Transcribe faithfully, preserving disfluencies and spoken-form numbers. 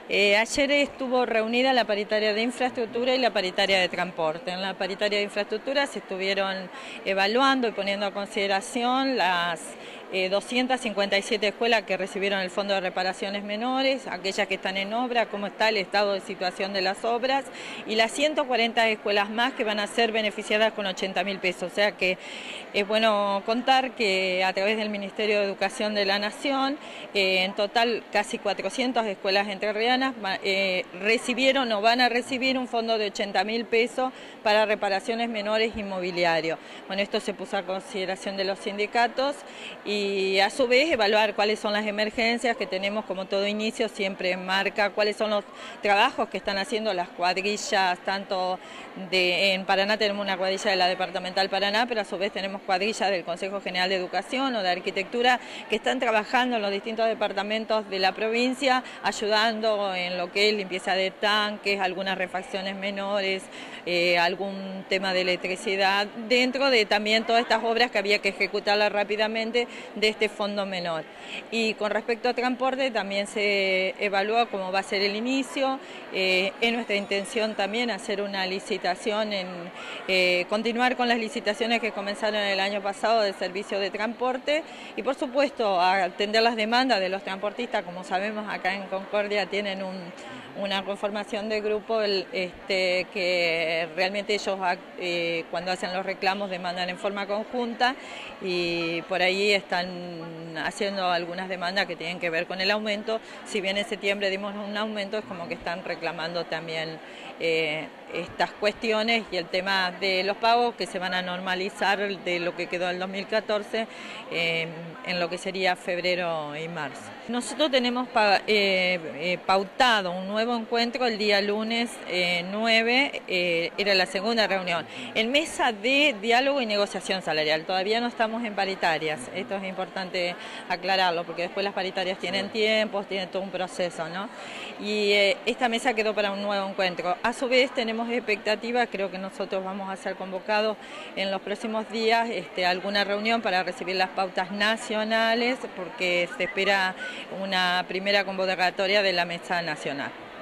Eh, ayer estuvo reunida la paritaria de infraestructura y la paritaria de transporte. En la paritaria de infraestructura se estuvieron evaluando y poniendo a consideración las eh, doscientas cincuenta y siete escuelas que recibieron el Fondo de Reparaciones Menores, aquellas que están en obra, cómo está el estado de situación de las obras, y las ciento cuarenta escuelas más que van a ser beneficiadas con ochenta mil pesos. O sea que es bueno contar que a través del Ministerio de Educación de la Nación, eh, en total casi cuatrocientas escuelas entrerrianas Eh, recibieron o van a recibir un fondo de ochenta mil pesos para reparaciones menores inmobiliarios. Bueno, esto se puso a consideración de los sindicatos y a su vez evaluar cuáles son las emergencias que tenemos, como todo inicio siempre marca cuáles son los trabajos que están haciendo las cuadrillas, tanto de, en Paraná tenemos una cuadrilla de la Departamental Paraná, pero a su vez tenemos cuadrillas del Consejo General de Educación o de Arquitectura que están trabajando en los distintos departamentos de la provincia, ayudando en lo que es limpieza de tanques, algunas refacciones menores, eh, algún tema de electricidad, dentro de también todas estas obras que había que ejecutarlas rápidamente de este fondo menor. Y con respecto a transporte también se evalúa cómo va a ser el inicio, eh, es nuestra intención también hacer una licitación, en eh, continuar con las licitaciones que comenzaron el año pasado de servicio de transporte y por supuesto atender las demandas de los transportistas. Como sabemos, acá en Concordia tienen un, una conformación de grupo el, este, que realmente ellos eh, cuando hacen los reclamos demandan en forma conjunta y por ahí están haciendo algunas demandas que tienen que ver con el aumento. Si bien en septiembre dimos un aumento, es como que están reclamando también eh, estas cuestiones y el tema de los pagos que se van a normalizar de lo que quedó en dos mil catorce eh, en lo que sería febrero y marzo. Nosotros tenemos pa, eh, eh, pautado un nuevo encuentro el día lunes eh, nueve, eh, era la segunda reunión, en mesa de diálogo y negociación salarial. Todavía no estamos en paritarias, esto es importante aclararlo, porque después las paritarias tienen tiempos, tienen todo un proceso, ¿no? Y eh, esta mesa quedó para un nuevo encuentro. A su vez tenemos expectativas, creo que nosotros vamos a ser convocados en los próximos días este, a alguna reunión para recibir las pautas nacionales, porque se espera una primera convocatoria de la mesa nacional.